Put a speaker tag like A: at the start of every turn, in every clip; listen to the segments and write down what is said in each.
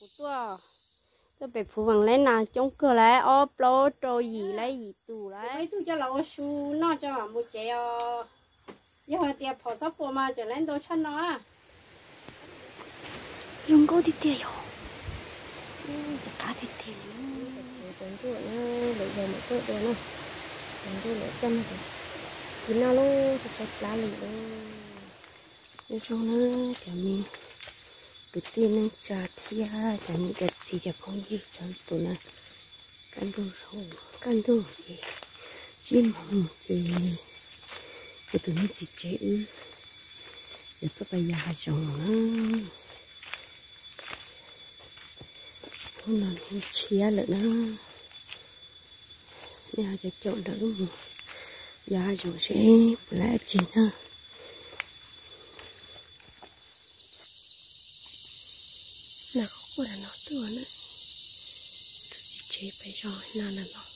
A: phụ tua tôi bị phụ bằng lấy nào chống cửa lấy ô lô trôi gì lấy gì tù lấy tôi cho lão su nó cho mà mua chè giờ hồi tiệp phò sắp phụ mà trở lên đồ chân nó à
B: dùng câu thì tiền rồi chỉ cá thì tiền
A: chồng tôi lấy về một tôi rồi nè chồng tôi lấy chân rồi thì nào luôn thì sạch lá lì luôn để xong nó chả mình cứ tiên nó trả thia chả những cái gì chả không gì chẳng tụi nó căn đồ gì chim hồng gì cái tụi nó chỉ chế để tôi bây giờ chồng nó không làm không chia nữa nó nhà cho chọn đỡ một giá chủ sẽ lại chỉ nữa là có là nó tựa nữa tôi chỉ chế phải rồi nào là nó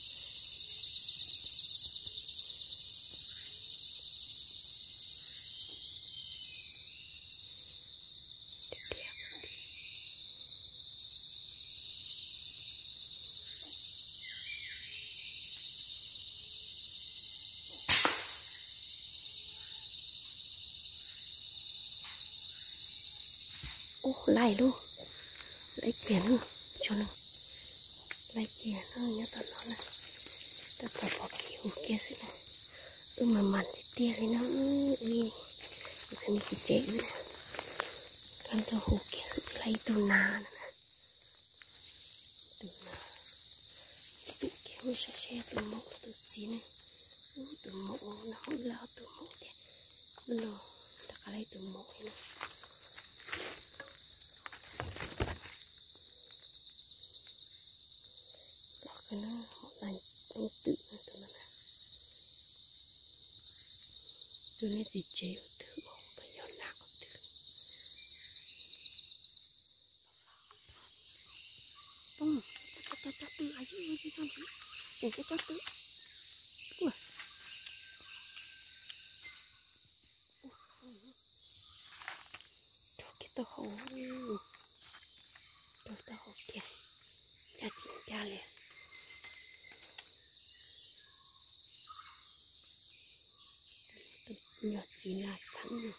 A: ô lại luôn lấy tiền luôn cho nó lấy tiền nó nhớ tao nó này tao tập bỏ kiểu kia xí này mà mặn thì tia thì nó đi phải mình chỉ chế nữa con tao hồ kia sự lấy tù nà nè tù nà tụ kéo xe tụ mẫu tụ gì này tụ mẫu nó không lao tụ mẫu thì nó đã cả lấy tụ mẫu này nó một lần trong tự nó tụi nó nè tụi nó gì chế tự bây giờ nào cũng tự không cho tự ai chứ con chứ để cho tự ui cho cái tao hổ cho tao hổ kìa ra chỉ ra liền nhỏ chỉ là thắng rồi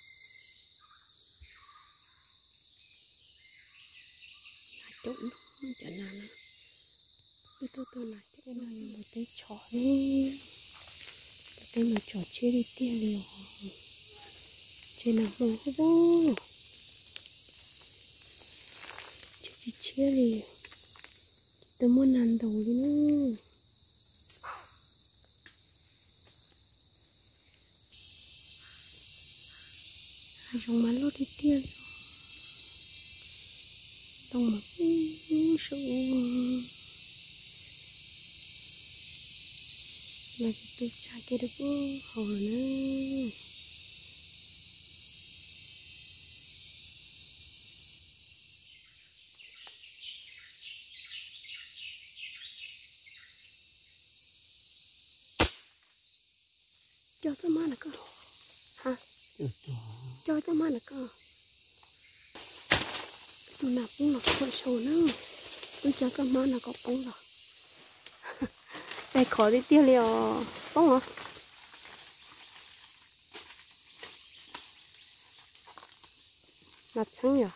A: là chỗ nó chả nào nữa tôi này cái này một cái chó đi cái một chó chia đi tiền liều trên là không hết đâu chia liều tôi muốn ăn đầu đi nữa dùng mắn lót đi tiền đồng mà sâu mà tôi trả cái được hồ nữa cho má là cơ hả cho má là cơ tôi nạp cũng nạp con sầu nữa tôi cho má là có bông rồi đây khó đi tiêu liều bông hả nạp trắng nhở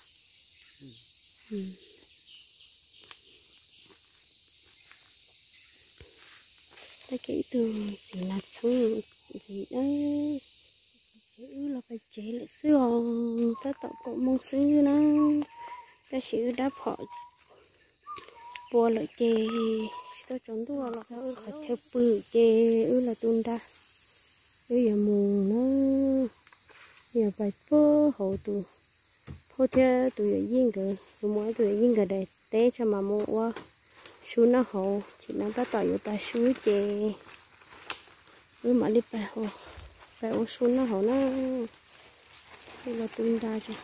A: đây cái tường chỉ là trắng gì đó chữ là phải chế lại xưa ta tạo cổ mông xứ nó ta chữ đáp họ bùa lại chê ta trốn thua là sao phải theo bự chê là tuôn ra bây giờ mù nó giờ phải phơ hậu tụ phô theo tụi yên từ mỗi tụi yên từ đây té cho mà mua qua su nó hậu chỉ nó ta tạo vô ta su chê mà đi phải hậu phải ô su nó hậu nó là tuôn ra rồi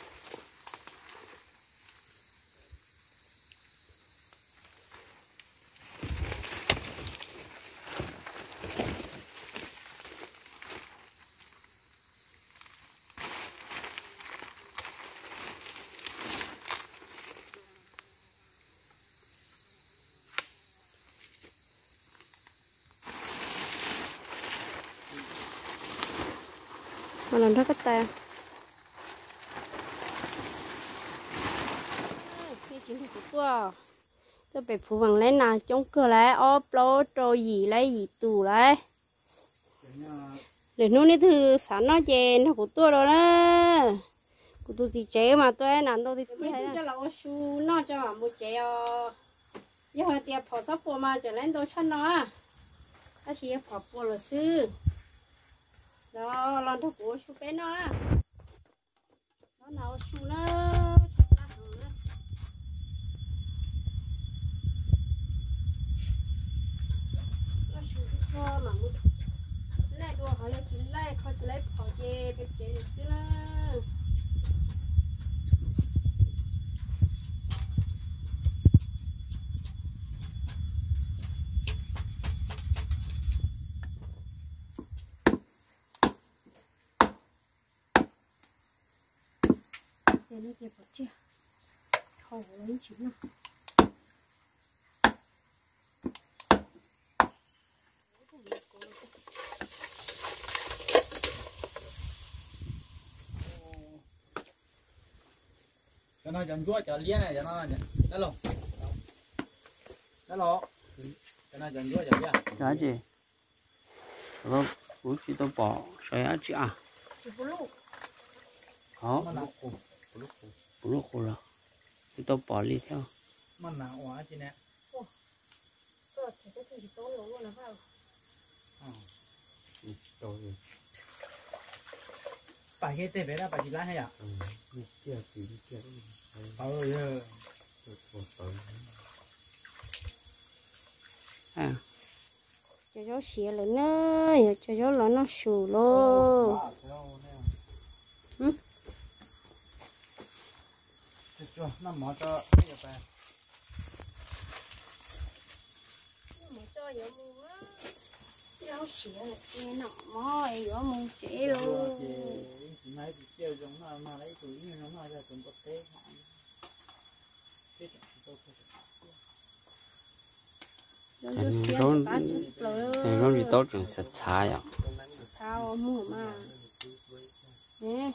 A: mà làm rất cái ta khi chính thức của tôi bị phụ bằng lấy nào chống cửa lấy ốp lô trôi gì lấy gì tù lấy để nó đi thư sáng nó chè nó của tôi rồi đó của tôi thì chế mà tôi làm tôi thì mấy cho là su nó cho mà một chế giờ hồi tiệp phở sắp bò mà trở lên tôi chân nó ta chỉ phở bò là sư đó lần thứ của su bé nó nào su nó mà một lại đua họ chỉ lại họ chỉ lấy phở chè bé chè sư nó nó kẹp vào chưa thầu lấy chín nào
C: cho nó chọn chúa chọn lia này cho nó đó luôn cho nó chọn chúa chọn lia
B: giá gì rồi bố chị tôi bỏ xoay á chị à đó bố lúc khổ rồi chị tôi bỏ đi theo
C: mình nào hóa chị nè bài cái tê bé đó bài chị lá hay à
A: cho cháu xỉa lên nữa cho cháu nó sù luôn
C: nó mở cho cái bài
A: cháu xỉa là cái nọ mỏi gió mông chế luôn
C: chị mấy bị chơi giống mà lấy túi như nó nói ra chúng có té
B: rồi thì tốt trường sẽ xa vậy
A: sao mua mà nè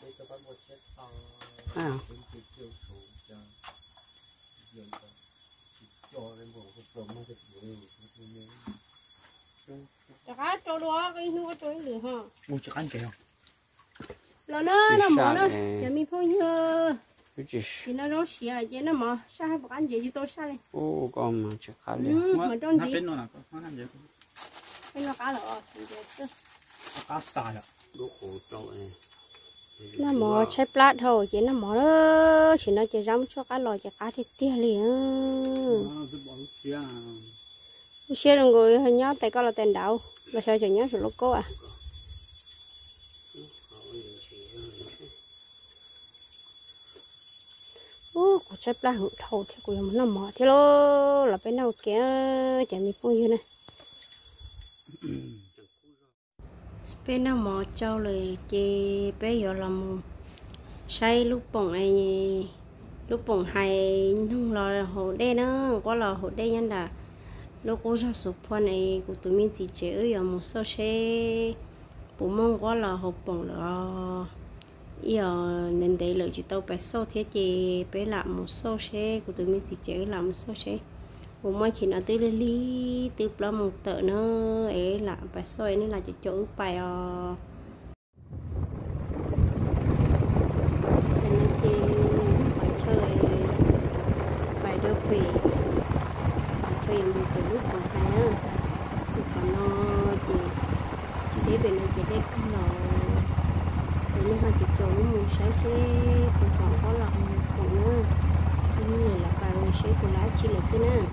A: cá trâu đó cái nuôi trâu lửa ha
C: mua cho ăn chèo
A: nó mở nó giờ mi phong nhớ thì nó rốt xì à vậy nó mở sao hai bọc ăn gì tôi sao này
B: ô con mà chắc khá
A: mà trong gì
C: nó ăn gì
A: cái nó cá lợ
C: cá xài à
B: đồ khổ trâu này
A: nó mở trái plat thôi chỉ nó mở đó chỉ nó chỉ rắm cho cá lòi cho cá thì tia liền xe đừng ngồi hơi nhớ tại con là tiền đậu mà sao chẳng nhớ sự lố cố à của trái plat hụt thầu thì của nó mở thế lo là bên nào kia chẳng bị phong như này bên nào mở trâu rồi chị bé giờ làm say lúc bồng hay không lo hồ đen nữa quá là hồ đen nhân đã lúc cô sao sụp phân này của tụi mình chỉ chơi ở một số xe bố mong quá là hộp bồng là giờ nên để lợi chỉ tao bé số thế chị bé làm một số xe của tụi mình chỉ chơi làm một số xe bố mong chỉ nói tới lý từ bao một tợ nữa ấy là bé số ấy nên là chỉ chỗ bài nên chị phải chơi bài đôi quỷ cho em đi từ lúc còn hai á còn nó chỉ để bên này chỉ để cái lò để nó hai chỉ chỗ mua sấy xe còn còn có lọ còn nữa như là bài sấy của lá chi là xí nữa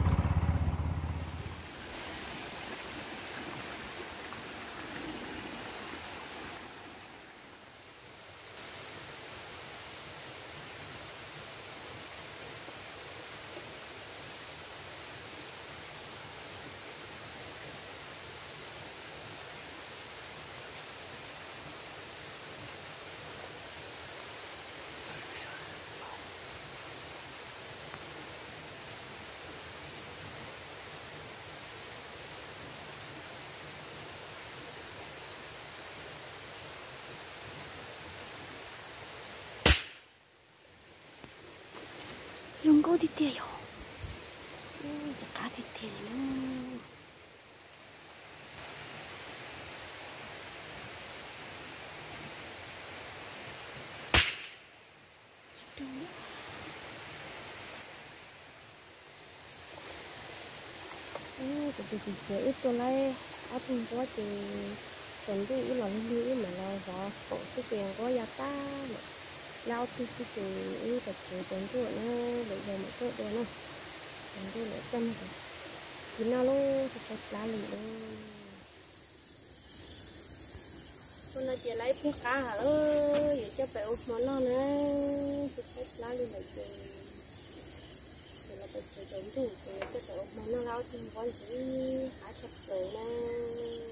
A: ô thì tiền rồi chắc cá thì tiền nữa từ từ dễ tôi lấy ở trong quá thì chuẩn bị là lưu mà là vợ cổ số tiền có giá ta lao từ số tiền ý vật chế tiền tuổi nó bây giờ mà tốt rồi nó tiền tuổi lại trăm rồi thì nào luôn thì chắc lá lì luôn con này chỉ lấy phun cá hả ơi vậy cho bẹo món nó nữa thì chắc lá lì lại tiền thì là vật chế tiền tuổi thì cho bẹo món nó lao thì có gì khá sạch rồi nè